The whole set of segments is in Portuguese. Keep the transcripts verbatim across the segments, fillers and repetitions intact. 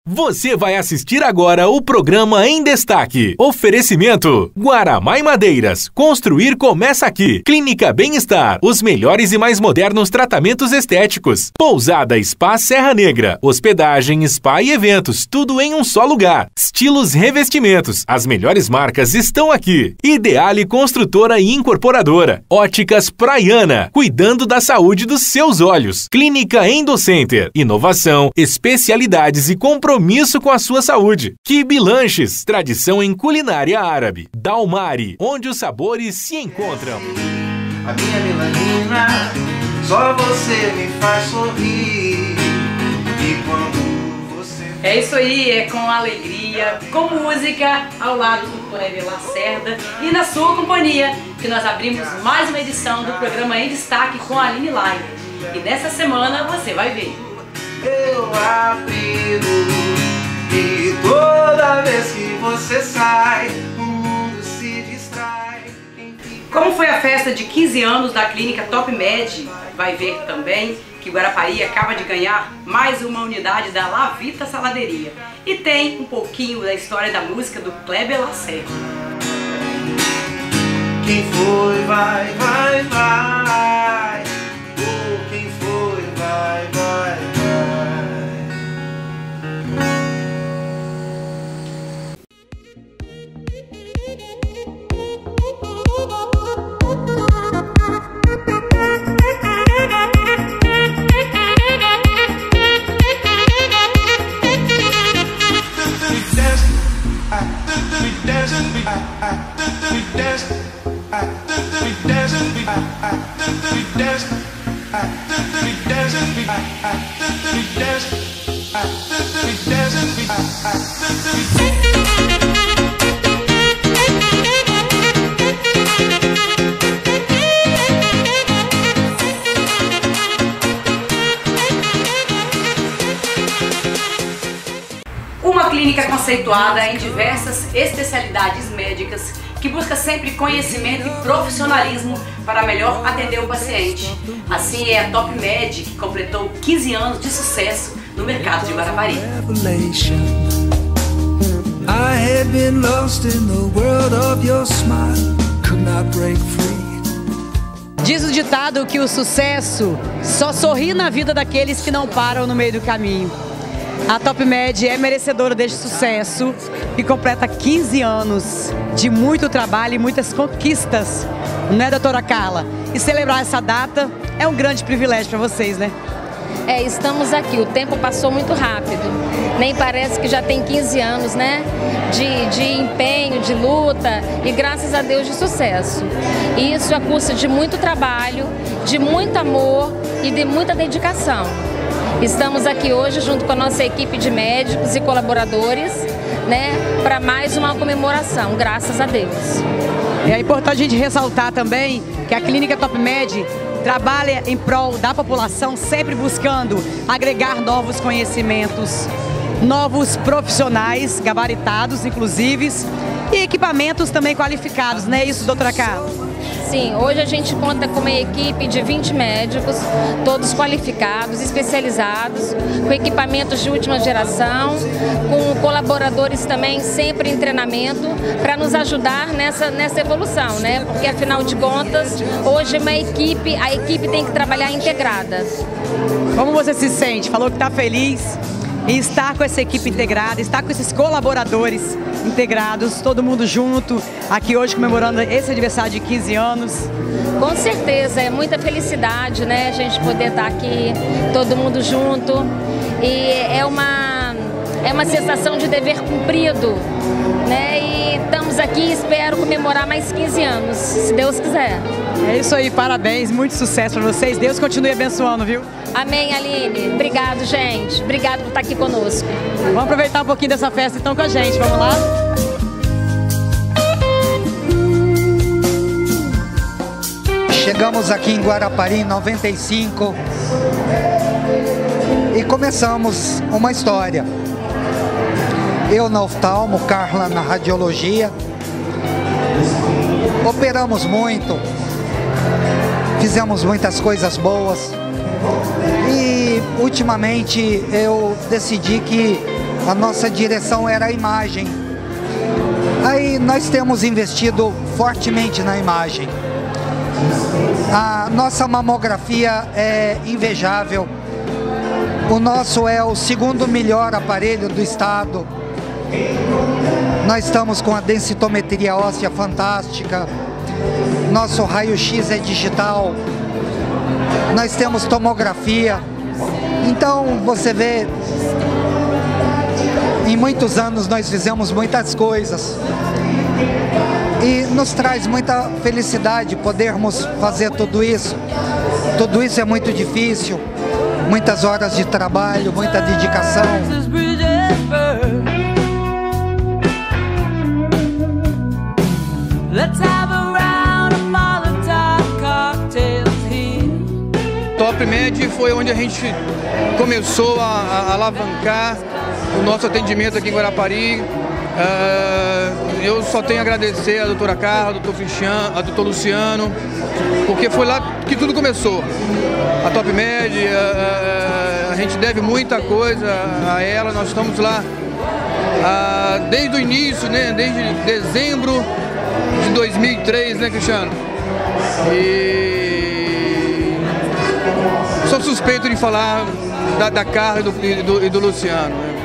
Você vai assistir agora o programa Em Destaque. Oferecimento: Guaramá e Madeiras. Construir começa aqui. Clínica Bem-Estar. Os melhores e mais modernos tratamentos estéticos. Pousada Spa Serra Negra. Hospedagem, spa e eventos. Tudo em um só lugar. Estilos Revestimentos. As melhores marcas estão aqui. Ideale Construtora e Incorporadora. Óticas Praiana. Cuidando da saúde dos seus olhos. Clínica Endocenter. Inovação, especialidades e compromisso Compromisso com a sua saúde. Kibe Lanches, tradição em culinária árabe. Dalmari, onde os sabores se encontram. A minha melanina, só você me faz sorrir. E quando você... É isso aí, é com alegria, com música, ao lado do Kleber Lacerda e na sua companhia, que nós abrimos mais uma edição do programa Em Destaque com a Aline Live. E nessa semana você vai ver. Eu apelo e toda vez que você sai, o mundo se distrai. Como foi a festa de quinze anos da clínica Top Med, vai ver também que Guarapari acaba de ganhar mais uma unidade da Lavita Saladeria. E tem um pouquinho da história da música do Kleber Lacerda. Quem foi, vai, vai, vai. Oh, quem foi, vai, vai, vai. Uma clínica conceituada em diversas especialidades médicas que busca sempre conhecimento e profissionalismo para melhor atender o paciente. Assim é a Top Med, que completou quinze anos de sucesso no mercado de Guarapari. Diz o ditado que o sucesso só sorri na vida daqueles que não param no meio do caminho. A Top Med é merecedora deste sucesso e completa quinze anos de muito trabalho e muitas conquistas, né, doutora Carla? E celebrar essa data é um grande privilégio para vocês, né? É, estamos aqui, o tempo passou muito rápido, nem parece que já tem quinze anos, né, de, de empenho, de luta e graças a Deus de sucesso. E isso é custa de muito trabalho, de muito amor e de muita dedicação. Estamos aqui hoje junto com a nossa equipe de médicos e colaboradores, né, para mais uma comemoração, graças a Deus. É importante a gente ressaltar também que a Clínica Top Med trabalha em prol da população, sempre buscando agregar novos conhecimentos, novos profissionais, gabaritados inclusive, e equipamentos também qualificados, não é isso, doutora Carla? Sim, hoje a gente conta com uma equipe de vinte médicos, todos qualificados, especializados, com equipamentos de última geração, com colaboradores também sempre em treinamento para nos ajudar nessa, nessa evolução, né? Porque afinal de contas, hoje uma equipe, a equipe tem que trabalhar integrada. Como você se sente? Falou que está feliz em estar com essa equipe integrada, estar com esses colaboradores integrados, todo mundo junto, aqui hoje comemorando esse aniversário de quinze anos. Com certeza, é muita felicidade, né, a gente poder estar aqui, todo mundo junto, e é uma, é uma sensação de dever cumprido, né, e estamos aqui e espero comemorar mais quinze anos, se Deus quiser. É isso aí, parabéns, muito sucesso para vocês, Deus continue abençoando, viu? Amém, Aline. Obrigado, gente. Obrigado por estar aqui conosco. Vamos aproveitar um pouquinho dessa festa então com a gente. Vamos lá? Chegamos aqui em Guarapari em noventa e cinco e começamos uma história. Eu na oftalmo, Carla na radiologia. Operamos muito, fizemos muitas coisas boas. E ultimamente eu decidi que a nossa direção era a imagem. Aí nós temos investido fortemente na imagem. A nossa mamografia é invejável. O nosso é o segundo melhor aparelho do estado. Nós estamos com a densitometria óssea fantástica. Nosso raio-x é digital. Nós temos tomografia. Então você vê, em muitos anos nós fizemos muitas coisas. E nos traz muita felicidade podermos fazer tudo isso. Tudo isso é muito difícil, muitas horas de trabalho, muita dedicação. Top Med foi onde a gente começou a, a alavancar o nosso atendimento aqui em Guarapari. Uh, eu só tenho a agradecer a doutora Carla, a doutor Cristiano, a doutor Luciano, porque foi lá que tudo começou. A Top Med, uh, uh, a gente deve muita coisa a ela, nós estamos lá uh, desde o início, né, desde dezembro de dois mil e três, né, Cristiano? E sou suspeito de falar da, da Carla e do, e do, e do Luciano, né?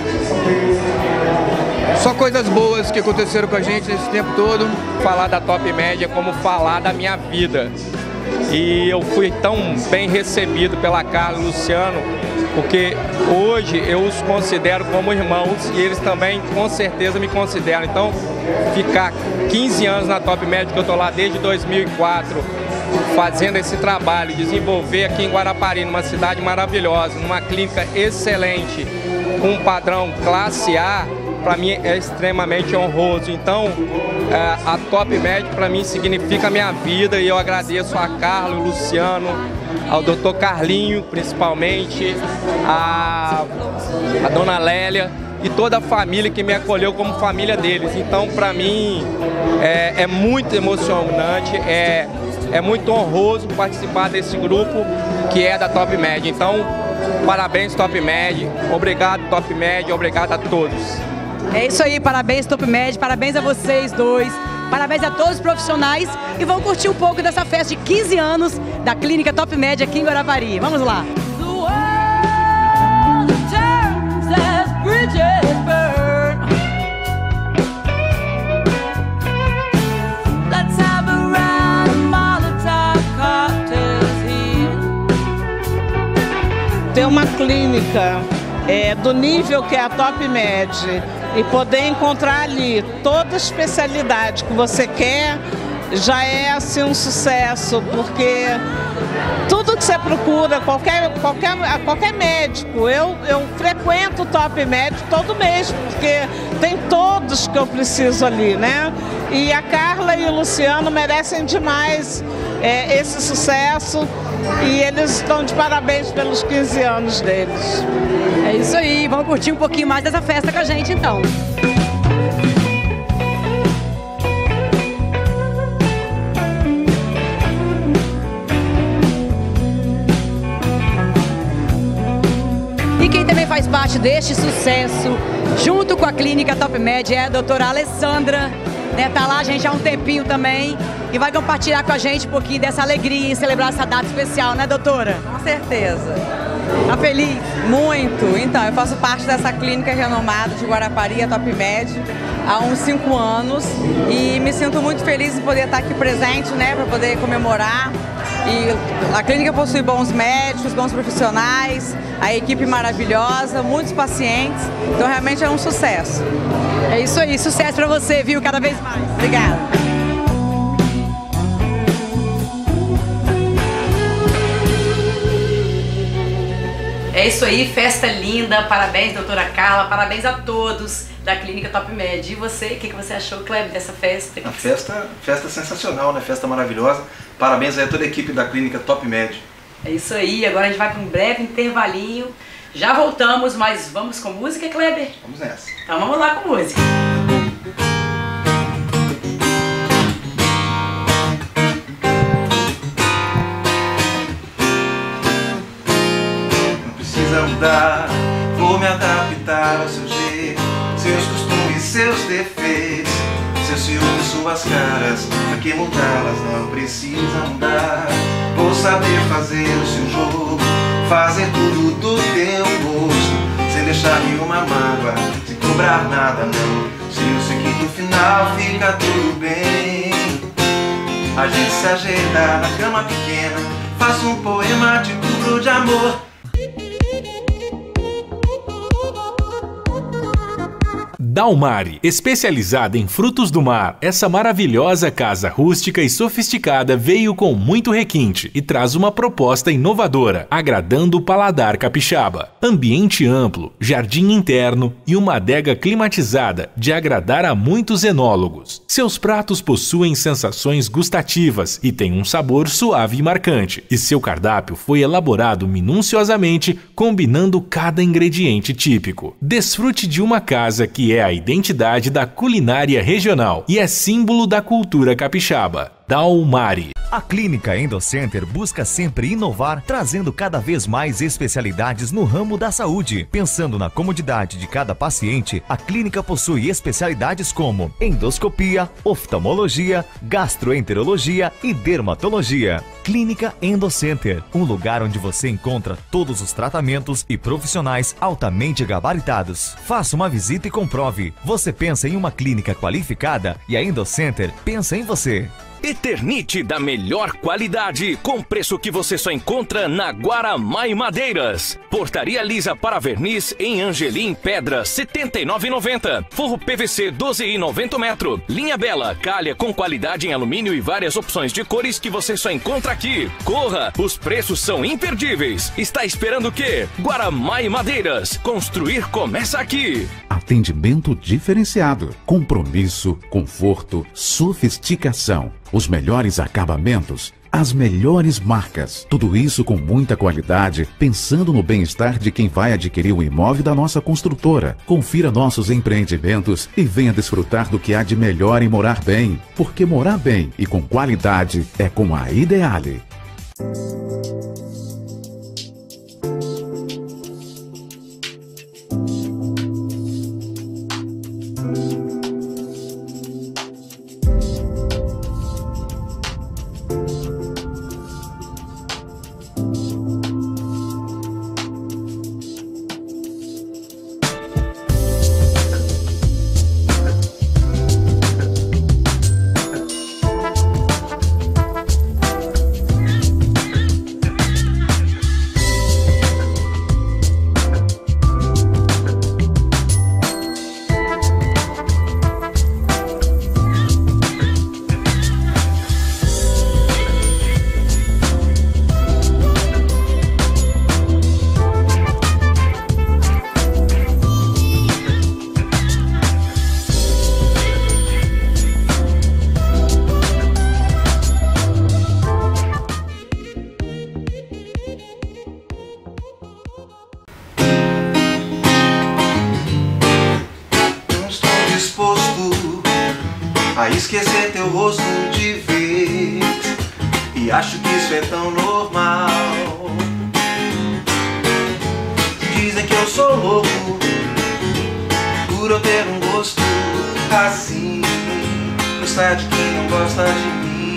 Só coisas boas que aconteceram com a gente nesse tempo todo. Falar da Top Med é como falar da minha vida. E eu fui tão bem recebido pela Carla e Luciano, porque hoje eu os considero como irmãos e eles também com certeza me consideram. Então, ficar quinze anos na Top Med, que eu estou lá desde dois mil e quatro, fazendo esse trabalho, desenvolver aqui em Guarapari, numa cidade maravilhosa, numa clínica excelente, com um padrão classe A, para mim é extremamente honroso. Então, a Top Med para mim significa a minha vida e eu agradeço a Carla, o Luciano, ao doutor Carlinho, principalmente, a, a dona Lélia e toda a família que me acolheu como família deles. Então, para mim, é, é muito emocionante, é, é muito honroso participar desse grupo que é da Top Med. Então, parabéns, Top Med, obrigado, Top Med, obrigado a todos. É isso aí, parabéns Top Med, parabéns a vocês dois, parabéns a todos os profissionais e vamos curtir um pouco dessa festa de quinze anos da Clínica Top Med aqui em Guarapari. Vamos lá! Ter uma clínica é, do nível que é a Top Med e poder encontrar ali toda a especialidade que você quer, já é assim um sucesso, porque tudo que você procura, qualquer, qualquer, qualquer médico, eu, eu frequento o Top Med todo mês, porque tem todos que eu preciso ali, né? E a Carla e o Luciano merecem demais é, esse sucesso e eles estão de parabéns pelos quinze anos deles. É isso aí, vamos curtir um pouquinho mais dessa festa com a gente então. E quem também faz parte deste sucesso, junto com a Clínica Top Med, é a doutora Alessandra, né? Tá lá, gente, há um tempinho também, e vai compartilhar com a gente um pouquinho dessa alegria em celebrar essa data especial, né, doutora? Com certeza. Tá feliz? Muito. Então, eu faço parte dessa clínica renomada de Guarapari, a Top Med, há uns cinco anos e me sinto muito feliz em poder estar aqui presente, né, para poder comemorar. E a clínica possui bons médicos, bons profissionais, a equipe maravilhosa, muitos pacientes, então realmente é um sucesso. É isso aí, sucesso para você, viu, cada vez mais. Obrigada. É isso aí, festa linda, parabéns doutora Carla, parabéns a todos da Clínica Top Med. E você, o que, que você achou, Kleber, dessa festa? A festa, festa sensacional, né? Festa maravilhosa. Parabéns aí a toda a equipe da Clínica Top Med. É isso aí, agora a gente vai para um breve intervalinho. Já voltamos, mas vamos com música, Kleber? Vamos nessa. Então vamos lá com música. Mudar, vou me adaptar ao seu jeito. seus costumes, seus defeitos, seus ciúmes, suas caras. Pra que mudá-las? Não precisa mudar. Vou saber fazer o seu jogo, fazer tudo do teu gosto, sem deixar nenhuma mágoa, sem cobrar nada não. Se eu sei que no final fica tudo bem, a gente se ajeita na cama pequena, faço um poema, te cubro de amor. Dalmari, especializada em frutos do mar, essa maravilhosa casa rústica e sofisticada veio com muito requinte e traz uma proposta inovadora, agradando o paladar capixaba. Ambiente amplo, jardim interno e uma adega climatizada de agradar a muitos enólogos. Seus pratos possuem sensações gustativas e têm um sabor suave e marcante, e seu cardápio foi elaborado minuciosamente, combinando cada ingrediente típico. Desfrute de uma casa que é a identidade da culinária regional e é símbolo da cultura capixaba. Dalmari. A Clínica Endocenter busca sempre inovar, trazendo cada vez mais especialidades no ramo da saúde. Pensando na comodidade de cada paciente, a clínica possui especialidades como endoscopia, oftalmologia, gastroenterologia e dermatologia. Clínica Endocenter, um lugar onde você encontra todos os tratamentos e profissionais altamente gabaritados. Faça uma visita e comprove. Você pensa em uma clínica qualificada e a Endocenter pensa em você. Eternite da melhor qualidade, com preço que você só encontra na Guaramai Madeiras. Portaria lisa para verniz em Angelim Pedra, setenta e nove reais e noventa centavos. Forro P V C doze reais e noventa centavos. Linha Bela, calha com qualidade em alumínio e várias opções de cores que você só encontra aqui. Corra, os preços são imperdíveis. Está esperando o quê? Guaramai Madeiras. Construir começa aqui. Atendimento diferenciado, compromisso, conforto, sofisticação, os melhores acabamentos, as melhores marcas. Tudo isso com muita qualidade, pensando no bem-estar de quem vai adquirir o imóvel da nossa construtora. Confira nossos empreendimentos e venha desfrutar do que há de melhor em morar bem. Porque morar bem e com qualidade é com a Ideale. a esquecer teu rosto de vez, e acho que isso é tão normal. Dizem que eu sou louco por eu ter um gosto assim, gostar de quem não gosta de mim.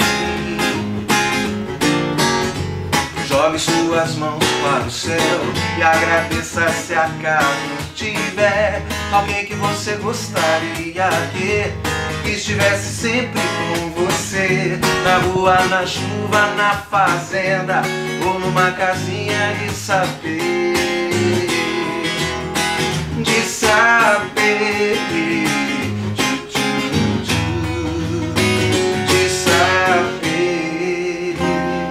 Jogue suas mãos para o céu e agradeça se acaso tiver alguém que você gostaria que estivesse sempre com você, na rua, na chuva, na fazenda ou numa casinha de saber, de saber, de saber.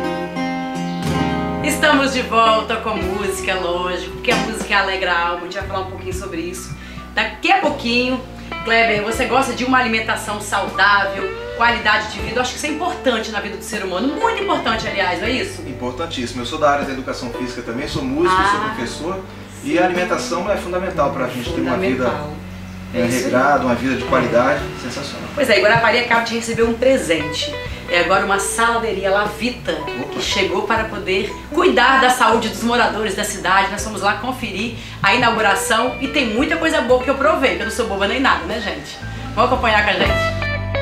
Estamos de volta com música, lógico, porque a música alegra a alma. A gente vai falar um pouquinho sobre isso daqui a pouquinho. Kleber, você gosta de uma alimentação saudável, qualidade de vida? Eu acho que isso é importante na vida do ser humano, muito importante, aliás, não é isso? Importantíssimo. Eu sou da área da educação física também, sou músico, ah, sou professor, sim. E a alimentação é fundamental para a gente ter uma vida é regrada, uma vida de qualidade, sensacional. Pois é, Guarapari acaba de receber um presente. É agora uma saladeria Lavita, que chegou para poder cuidar da saúde dos moradores da cidade. Nós fomos lá conferir a inauguração e tem muita coisa boa que eu provei, que eu não sou boba nem nada, né, gente? Vamos acompanhar com a gente.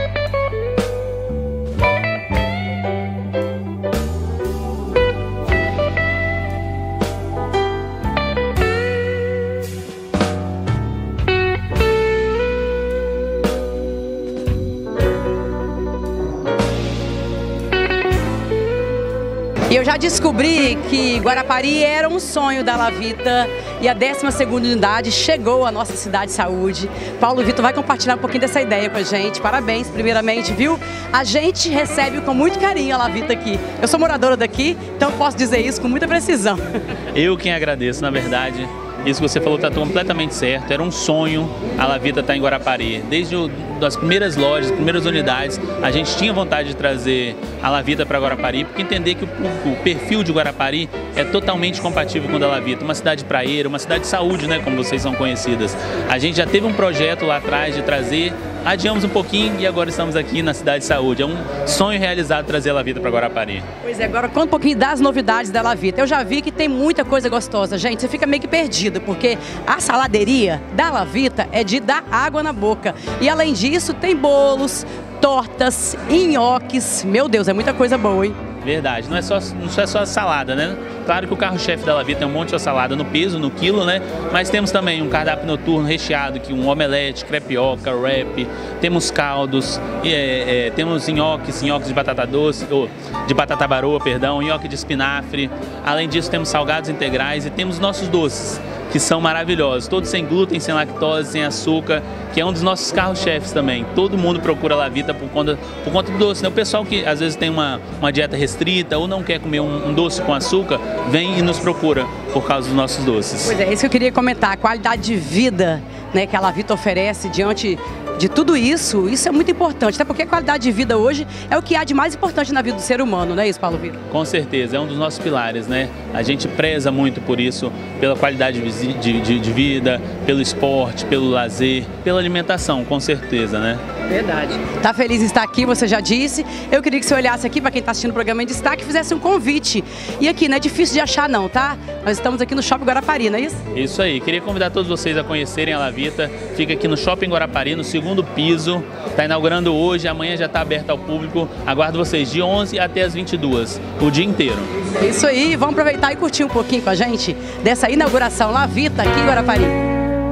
E eu já descobri que Guarapari era um sonho da Lavita e a décima segunda unidade chegou à nossa cidade de saúde. Paulo Vitor vai compartilhar um pouquinho dessa ideia com a gente. Parabéns, primeiramente, viu? A gente recebe com muito carinho a Lavita aqui. Eu sou moradora daqui, então posso dizer isso com muita precisão. Eu quem agradeço, na verdade. Isso que você falou está completamente certo. Era um sonho a Lavita estar em Guarapari. Desde o, das primeiras lojas, as primeiras unidades, a gente tinha vontade de trazer a Lavita para Guarapari, porque entender que o, o perfil de Guarapari é totalmente compatível com o da Lavita. Uma cidade praieira, uma cidade de saúde, né, como vocês são conhecidas. A gente já teve um projeto lá atrás de trazer, adiamos um pouquinho e agora estamos aqui na cidade de saúde. É um sonho realizado trazer a Lavita para Guarapari. Pois é, agora conta um pouquinho das novidades da Lavita. Eu já vi que tem muita coisa gostosa, gente. Você fica meio que perdido, porque a saladeria da Lavita é de dar água na boca. E além disso, tem bolos, tortas, nhoques. Meu Deus, é muita coisa boa, hein? Verdade, não é só, não é só a salada, né? Claro que o carro-chefe da Lavita é um monte de salada no peso, no quilo, né? Mas temos também um cardápio noturno recheado, que um omelete, crepioca, wrap, temos caldos, é, é, temos nhoques, nhoques de batata doce, ou de batata baroa, perdão, nhoque de espinafre. Além disso, temos salgados integrais e temos nossos doces, que são maravilhosos, todos sem glúten, sem lactose, sem açúcar, que é um dos nossos carros-chefes também. Todo mundo procura a Lavita por conta, por conta do doce, né? O pessoal que às vezes tem uma, uma dieta restrita ou não quer comer um, um doce com açúcar, vem e nos procura por causa dos nossos doces. Pois é, isso que eu queria comentar, a qualidade de vida, né, que a Lavita oferece diante de tudo isso, isso é muito importante, até porque a qualidade de vida hoje é o que há de mais importante na vida do ser humano, não é isso, Paulo Vitor? Com certeza, é um dos nossos pilares, né? A gente preza muito por isso, pela qualidade de, de, de vida, pelo esporte, pelo lazer, pela alimentação, com certeza, né? Verdade. Tá feliz em estar aqui, você já disse. Eu queria que você olhasse aqui para quem está assistindo o programa em destaque e fizesse um convite. E aqui, não é difícil de achar não, tá? Nós estamos aqui no Shopping Guarapari, não é isso? Isso aí. Queria convidar todos vocês a conhecerem a Lavita. Fica aqui no Shopping Guarapari, no segundo piso. Está inaugurando hoje, amanhã já está aberto ao público. Aguardo vocês de onze até as vinte e duas, o dia inteiro. É isso aí. Vamos aproveitar e curtir um pouquinho com a gente dessa inauguração Lavita aqui em Guarapari.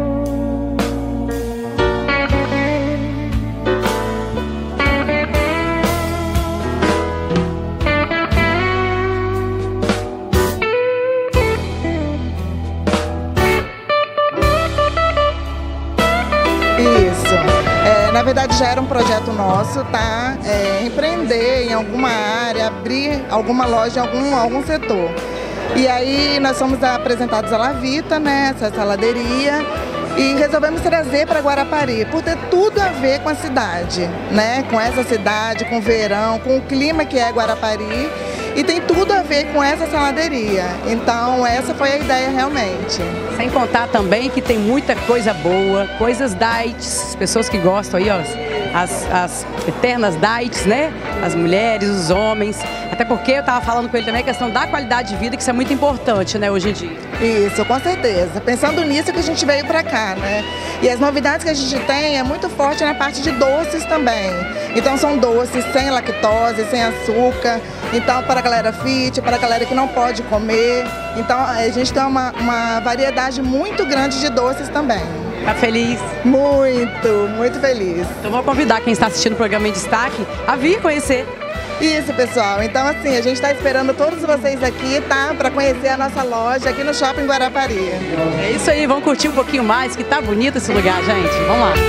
Na verdade já era um projeto nosso, tá? É, empreender em alguma área, abrir alguma loja em algum, algum setor. E aí nós fomos apresentados a Lavita, né? Essa saladeria, e resolvemos trazer para Guarapari, por ter tudo a ver com a cidade, né? Com essa cidade, com o verão, com o clima que é Guarapari. E tem tudo a ver com essa saladeria. Então essa foi a ideia realmente. Sem contar também que tem muita coisa boa, coisas diets, pessoas que gostam aí, ó, as, as eternas diets, né? As mulheres, os homens. Até porque eu estava falando com ele também a questão da qualidade de vida, que isso é muito importante, né, hoje em dia. Isso, com certeza. Pensando nisso que a gente veio para cá, né? E as novidades que a gente tem é muito forte na parte de doces também. Então são doces sem lactose, sem açúcar. Então para a galera fit, para a galera que não pode comer. Então a gente tem uma, uma variedade muito grande de doces também. Tá feliz? Muito, muito feliz. Então vou convidar quem está assistindo o programa em destaque a vir conhecer. Isso, pessoal. Então, assim, a gente está esperando todos vocês aqui, tá? Para conhecer a nossa loja aqui no Shopping Guarapari. É isso aí, vamos curtir um pouquinho mais, que tá bonito esse lugar, gente. Vamos lá.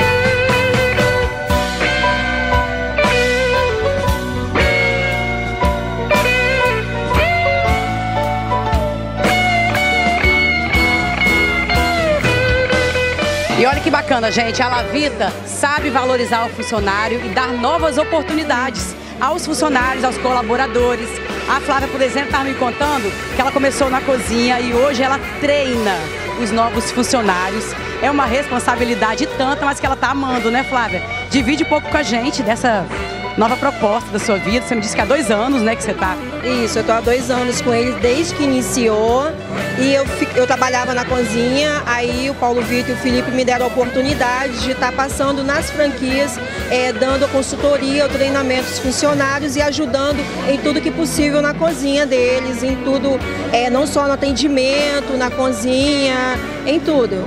E olha que bacana, gente, a Lavita sabe valorizar o funcionário e dar novas oportunidades aos funcionários, aos colaboradores. A Flávia, por exemplo, estava me contando que ela começou na cozinha e hoje ela treina os novos funcionários. É uma responsabilidade tanta, mas que ela está amando, né, Flávia? Divide um pouco com a gente dessa, nova proposta da sua vida. Você me disse que há dois anos, né, que você está. Isso, eu estou há dois anos com ele desde que iniciou. E eu, eu trabalhava na cozinha, aí o Paulo Vitor e o Felipe me deram a oportunidade de estar passando nas franquias, é, dando a consultoria, o treinamento dos funcionários e ajudando em tudo que possível na cozinha deles, em tudo, é, não só no atendimento, na cozinha, em tudo.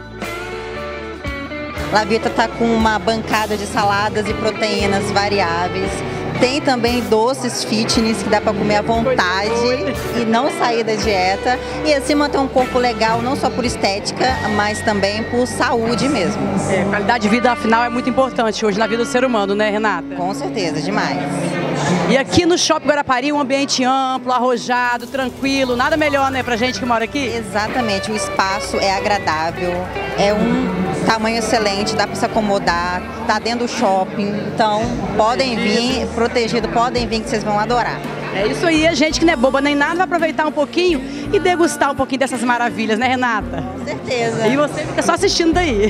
Lavita está com uma bancada de saladas e proteínas variáveis. Tem também doces fitness que dá para comer à vontade e não sair da dieta. E assim manter um corpo legal, não só por estética, mas também por saúde mesmo. É, qualidade de vida, afinal, é muito importante hoje na vida do ser humano, né, Renata? Com certeza, demais. E aqui no Shopping Guarapari, um ambiente amplo, arrojado, tranquilo, nada melhor, né, pra gente que mora aqui? Exatamente, o espaço é agradável, é um tamanho excelente, dá para se acomodar, tá dentro do shopping, então podem vir, protegido, podem vir que vocês vão adorar. É isso aí, a gente que não é boba nem nada vai aproveitar um pouquinho e degustar um pouquinho dessas maravilhas, né, Renata? Com certeza. E você fica só assistindo daí.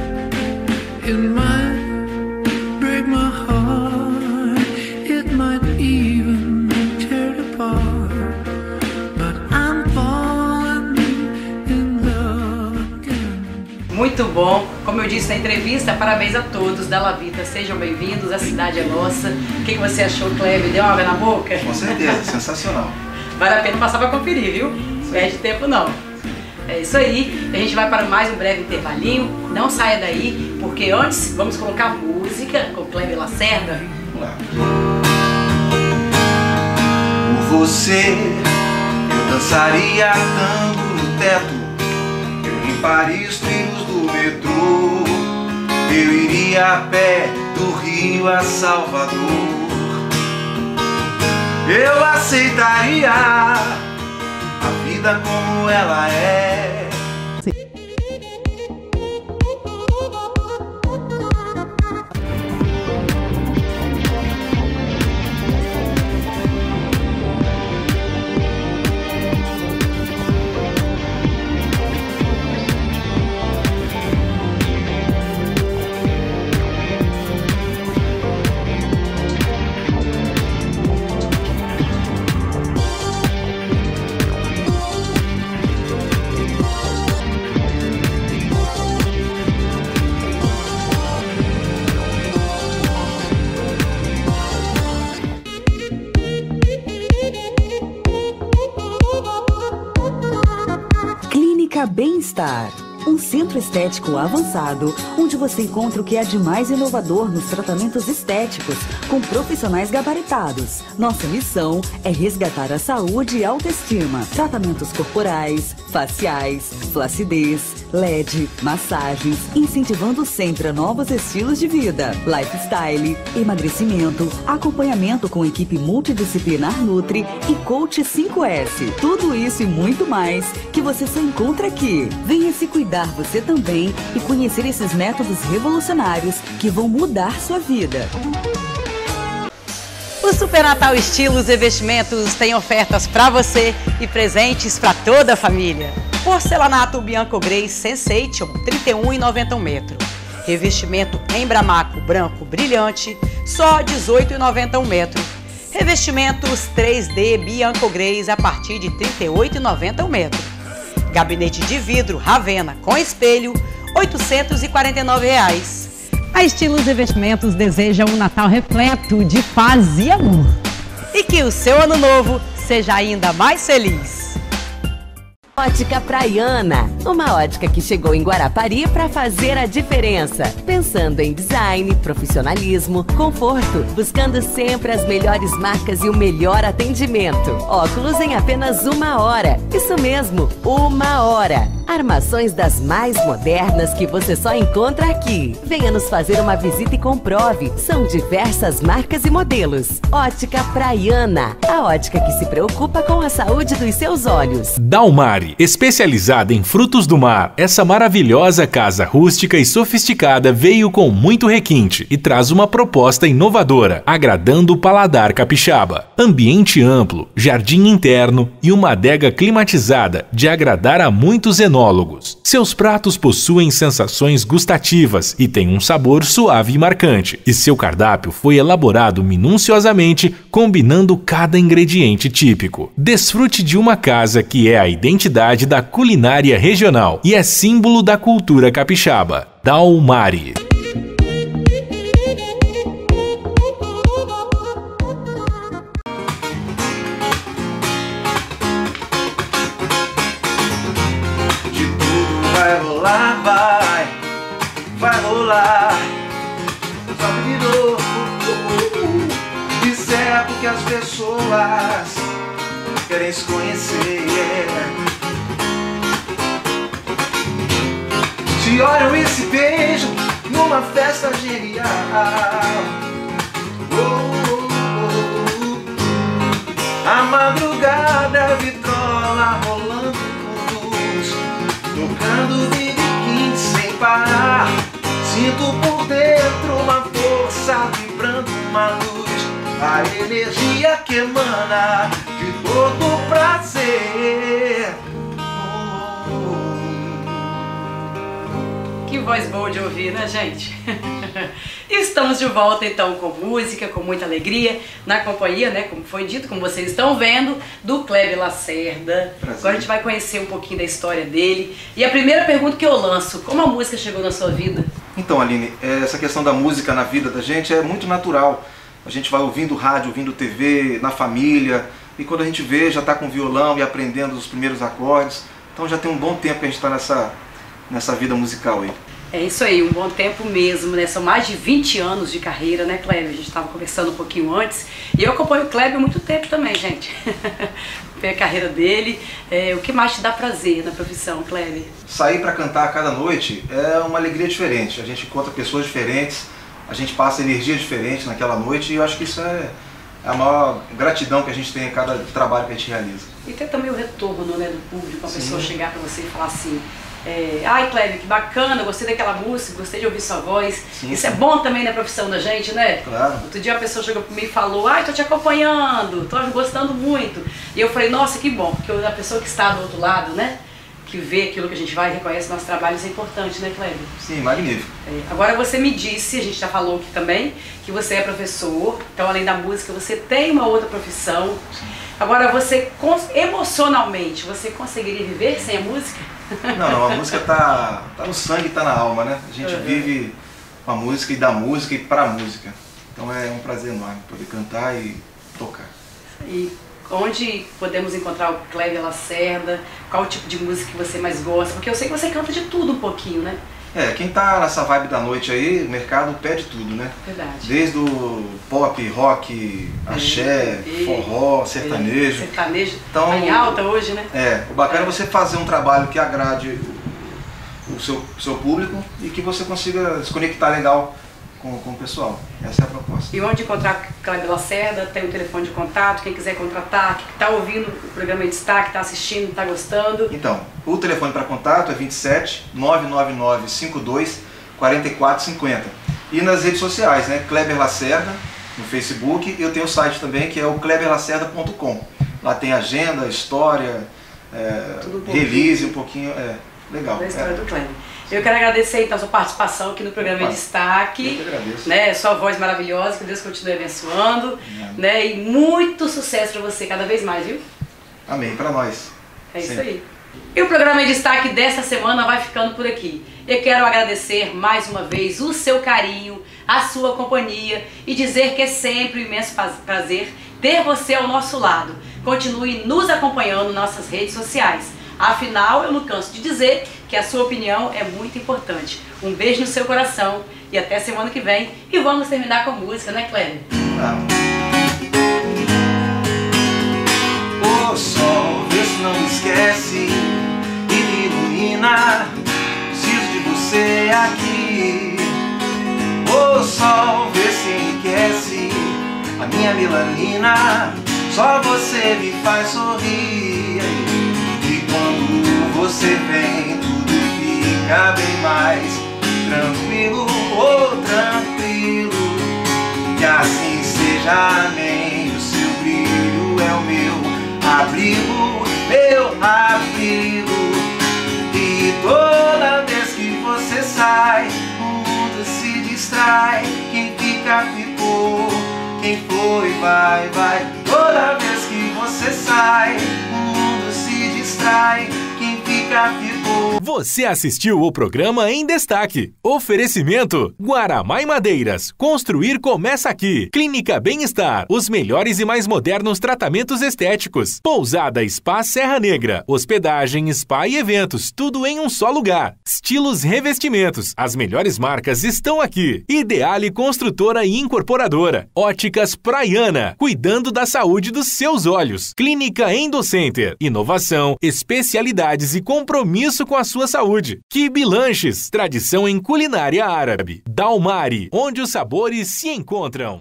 Muito bom, como eu disse na entrevista, parabéns a todos da Lavita, sejam bem-vindos, a cidade é nossa. O que, que você achou, Kleber? Deu água na boca? Com certeza, sensacional. Vale a pena passar para conferir, viu? Não perde tempo não. É isso aí, a gente vai para mais um breve intervalinho, não saia daí, porque antes vamos colocar música com Kleber Lacerda. Vamos lá. Por você, eu dançaria tango no teto, eu limparia os trilhos do metrô, eu iria a pé do Rio a Salvador, eu aceitaria a vida como ela é. Bem-Estar, um centro estético avançado, onde você encontra o que há de mais inovador nos tratamentos estéticos, com profissionais gabaritados. Nossa missão é resgatar a saúde e autoestima. Tratamentos corporais, faciais, flacidez, L E D, massagens, incentivando sempre a novos estilos de vida, lifestyle, emagrecimento, acompanhamento com equipe multidisciplinar Nutri e Coach cinco S. Tudo isso e muito mais que você só encontra aqui. Venha se cuidar você também e conhecer esses métodos revolucionários que vão mudar sua vida. O Super Natal Estilos e Vestimentos tem ofertas para você e presentes para toda a família. Porcelanato Bianco Grey Sensation, trinta e um reais e noventa centavos um metro. Revestimento em bramaco branco brilhante, só dezoito reais e noventa centavos um metro. Revestimentos três D Bianco Greys a partir de trinta e oito reais e noventa centavos um metro. Gabinete de vidro Ravena com espelho, oitocentos e quarenta e nove reais. A Estilos e Vestimentos deseja um Natal repleto de paz e amor. E que o seu ano novo seja ainda mais feliz. Ótica Praiana, uma ótica que chegou em Guarapari para fazer a diferença. Pensando em design, profissionalismo, conforto, buscando sempre as melhores marcas e o melhor atendimento. Óculos em apenas uma hora. Isso mesmo, uma hora. Armações das mais modernas que você só encontra aqui. Venha nos fazer uma visita e comprove. São diversas marcas e modelos. Ótica Praiana, a ótica que se preocupa com a saúde dos seus olhos. Dalmari, especializada em frutos Frutos do Mar, essa maravilhosa casa rústica e sofisticada veio com muito requinte e traz uma proposta inovadora, agradando o paladar capixaba. Ambiente amplo, jardim interno e uma adega climatizada de agradar a muitos enólogos. Seus pratos possuem sensações gustativas e têm um sabor suave e marcante, e seu cardápio foi elaborado minuciosamente, combinando cada ingrediente típico. Desfrute de uma casa que é a identidade da culinária regional e é símbolo da cultura capixaba. Dalmari. De tudo vai rolar, vai, vai rolar. Só virou, isso é porque as pessoas querem se conhecer. Se olham e se beijam numa festa genial. Oh, oh, oh. A madrugada, vitrola rolando luz, tocando viriquinte sem parar. Sinto por dentro uma força vibrando, uma luz, a energia que emana de todo prazer. Que voz boa de ouvir, né, gente? Estamos de volta então com música, com muita alegria, na companhia, né, como foi dito, como vocês estão vendo, do Kleber Lacerda. Prazer. Agora a gente vai conhecer um pouquinho da história dele. E a primeira pergunta que eu lanço, como a música chegou na sua vida? Então, Aline, essa questão da música na vida da gente é muito natural. A gente vai ouvindo rádio, ouvindo T V, na família, e quando a gente vê, já está com violão e aprendendo os primeiros acordes. Então já tem um bom tempo que a gente está nessa, nessa vida musical aí. É isso aí, um bom tempo mesmo, né? São mais de vinte anos de carreira, né, Kleber? A gente estava conversando um pouquinho antes. E eu acompanho o Kleber há muito tempo também, gente. Ver a carreira dele. É, o que mais te dá prazer na profissão, Kleber? Sair para cantar a cada noite é uma alegria diferente. A gente encontra pessoas diferentes, a gente passa energia diferente naquela noite, e eu acho que isso é a maior gratidão que a gente tem a cada trabalho que a gente realiza. E tem também o retorno, né, do público, a Sim. pessoa chegar para você e falar assim... É, ai, Kleber, que bacana, gostei daquela música, gostei de ouvir sua voz. Sim, Isso sim. é bom também na profissão da gente, né? Claro. Outro dia a pessoa chegou para mim e falou, ai, tô te acompanhando, tô gostando muito. E eu falei, nossa, que bom, porque a pessoa que está do outro lado, né? Que vê aquilo que a gente vai e reconhece nossos trabalhos é importante, né, Kleber? Sim, magnífico. É, agora você me disse, a gente já falou aqui também, que você é professor, então além da música você tem uma outra profissão. Sim. Agora você, emocionalmente, você conseguiria viver sem a música? Não, não, a música tá, tá no sangue, tá na alma, né? A gente uhum. vive a música e da música e pra música. Então é um prazer enorme poder cantar e tocar. E onde podemos encontrar o Kleber Lacerda? Qual o tipo de música que você mais gosta? Porque eu sei que você canta de tudo um pouquinho, né? É, quem tá nessa vibe da noite aí, o mercado pede tudo, né? Verdade. Desde o pop, rock, axé, é, forró, sertanejo. É, sertanejo então, tá em alta hoje, né? É, o bacana é, é você fazer um trabalho que agrade o seu, o seu público e que você consiga se conectar legal com, com o pessoal. Essa é a proposta. E onde encontrar Kleber Lacerda? Tem o telefone de contato, quem quiser contratar, que está ouvindo o programa em destaque, está assistindo, está gostando. Então, o telefone para contato é vinte e sete, nove nove nove, cinco dois, quatro quatro cinco zero. E nas redes sociais, né? Kleber Lacerda, no Facebook, e eu tenho o site também, que é o kleber lacerda ponto com. Lá tem agenda, história, é, um release, um pouquinho, é, legal. Da história é. do Kleber. Eu quero agradecer então a sua participação aqui no programa Em Destaque. Eu que agradeço. Né, sua voz maravilhosa, que Deus continue abençoando. Né, e muito sucesso para você cada vez mais, viu? Amém, para nós. É isso Sim. aí. E o programa Em Destaque desta semana vai ficando por aqui. Eu quero agradecer mais uma vez o seu carinho, a sua companhia e dizer que é sempre um imenso prazer ter você ao nosso lado. Continue nos acompanhando nas nossas redes sociais. Afinal, eu não canso de dizer que a sua opinião é muito importante. Um beijo no seu coração e até semana que vem. E vamos terminar com a música, né, Kleber? Ah. O sol, vê se não me esquece e me ilumina. Preciso de você aqui. O sol, vê se enriquece a minha melanina. Só você me faz sorrir. Quando você vem, dia bem mais tranquilo, oh tranquilo. Que assim seja, amém. O seu brilho é o meu abrigo, meu abrigo. E toda vez que você sai, o mundo se distrai. Quem fica, ficou. Quem foi, vai, vai. Toda vez que você sai, o mundo se distrai. Quem fica, ficou. Você assistiu o programa Em Destaque. Oferecimento Guaramá e Madeiras. Construir começa aqui. Clínica Bem-Estar. Os melhores e mais modernos tratamentos estéticos. Pousada Spa Serra Negra. Hospedagem, spa e eventos. Tudo em um só lugar. Estilos Revestimentos. As melhores marcas estão aqui. Ideale Construtora e Incorporadora. Óticas Praiana. Cuidando da saúde dos seus olhos. Clínica Endocenter. Inovação, especialidades e compromisso com a sua saúde. Kibe Lanches, tradição em culinária árabe. Dalmari, onde os sabores se encontram.